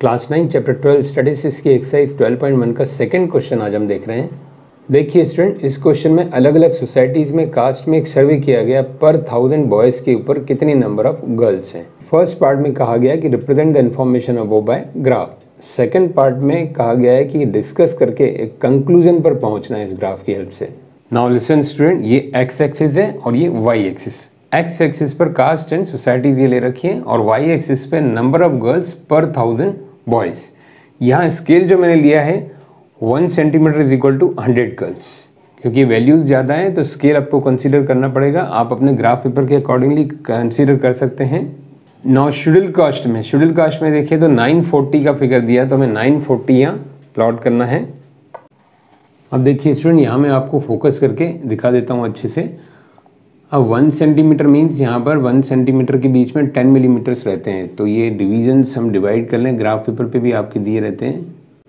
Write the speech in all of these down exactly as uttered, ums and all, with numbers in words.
Class nine chapter twelve statistics की exercise twelve point one का second question आज हम देख रहे हैं। देखिए स्टूडेंट, इस क्वेश्चन में अलग अलग सोसाइटीज़ में कास्ट में एक सर्वे किया गया, पर थाउजेंड बॉयज़ के ऊपर कितनी नंबर ऑफ गर्ल्स हैं। फर्स्ट पार्ट में कहा गया कि represent the information above by graph. Second part में कहा गया है कि डिस्कस करके एक कंक्लूजन पर पहुंचना है इस ग्राफ की हेल्प से। नाउ लिसन स्टूडेंट, ये एक्स एक्सिस है और ये वाई एक्सिस। एक्स एक्सिस पर कास्ट एंड सोसाइटीज ये ले रखी है और वाई एक्सिस पे number of girls per thousand boys. यहाँ स्केल जो मैंने लिया है one centimetre is equal to hundred girls, क्योंकि वैल्यूज़ ज़्यादा हैं तो स्केल आपको कंसीडर करना पड़ेगा। आप अपने ग्राफ पेपर के अकॉर्डिंगली कंसीडर कर सकते हैं। नौ शेड्यूल कास्ट में शेड्यूल कास्ट में देखिए तो नाइन फोर्टी का फिगर दिया, तो हमें नाइन फोर्टी यहाँ प्लॉट करना है। अब देखिए स्टूडेंट, यहाँ मैं आपको फोकस करके दिखा देता हूँ अच्छे से। अब वन सेंटीमीटर मीन्स यहाँ पर वन सेंटीमीटर के बीच में टेन मिलीमीटर्स रहते हैं, तो ये डिविजन्स हम डिवाइड कर लें। ग्राफ पेपर पे भी आपके दिए रहते हैं।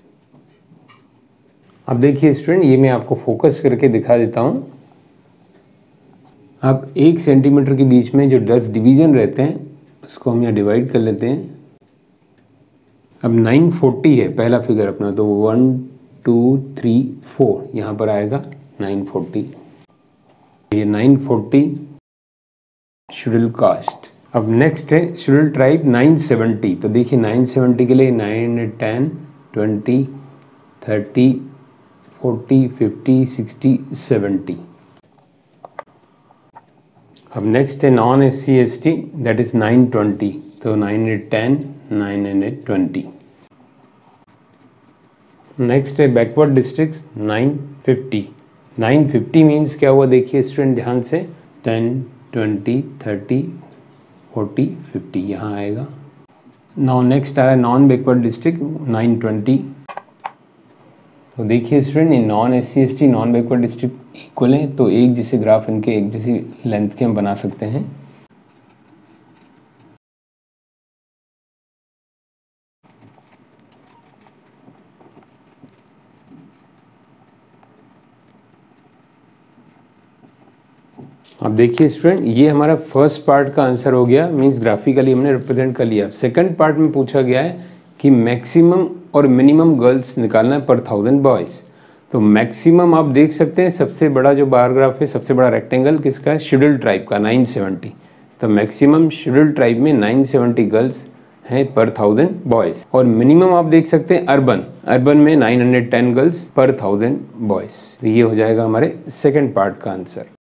अब देखिए स्टूडेंट, ये मैं आपको फोकस करके दिखा देता हूँ। अब एक सेंटीमीटर के बीच में जो दस डिवीज़न रहते हैं उसको हम यहाँ डिवाइड कर लेते हैं। अब नाइन फोर्टी है पहला फिगर अपना, तो वन टू थ्री फोर यहाँ पर आएगा नाइन फोर्टी। ये नाइन फोर्टी शेड्यूल कास्ट। अब नेक्स्ट है शेड्यूल ट्राइब नाइन सेवेंटी। तो देखिए नाइन सेवेंटी के लिए nine, ten, twenty, thirty, forty, fifty, sixty, seventy. अब नेक्स्ट है non S C S T, that is nine twenty. तो nine, ten, nine, twenty. Next है backward districts nine fifty. Nine fifty means क्या हुआ, देखिए student ध्यान से, ten, twenty, thirty, forty, fifty यहाँ आएगा। नाउ नेक्स्ट आ रहा है non backward district nine twenty. तो देखिए स्टूडेंट, ये non S C S T non backward district equal है, तो एक जैसे ग्राफ इनके एक जैसी लेंथ के हम बना सकते हैं। अब देखिए स्टूडेंट, ये हमारा फर्स्ट पार्ट का आंसर हो गया, मींस ग्राफिकली हमने रिप्रेजेंट कर लिया। सेकंड पार्ट में पूछा गया है कि मैक्सिमम और मिनिमम गर्ल्स निकालना है पर थाउजेंड बॉयज़। तो मैक्सिमम आप देख सकते हैं, सबसे बड़ा जो बार ग्राफ है, सबसे बड़ा रेक्टेंगल किसका है, शेड्यूल ट्राइब का नाइन सेवेंटी। तो मैक्सिमम शेड्यूल ट्राइब में नाइन सेवेंटी गर्ल्स हैं पर थाउजेंड बॉयज़। और मिनिमम आप देख सकते हैं अर्बन अर्बन में nine hundred ten girls per thousand boys. ये हो जाएगा हमारे सेकेंड पार्ट का आंसर।